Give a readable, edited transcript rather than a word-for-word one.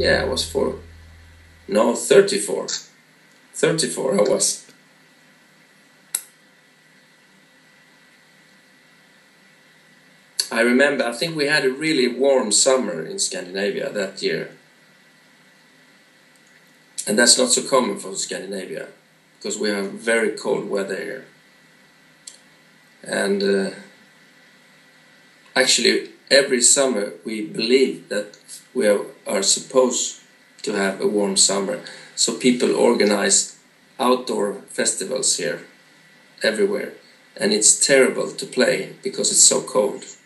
Yeah, I was 4. No, 34. 34 I was. I remember, I think we had a really warm summer in Scandinavia that year. And that's not so common for Scandinavia, because we have very cold weather here. And actually, every summer we believe that we are supposed to have a warm summer. So people organize outdoor festivals here, everywhere. And it's terrible to play because it's so cold.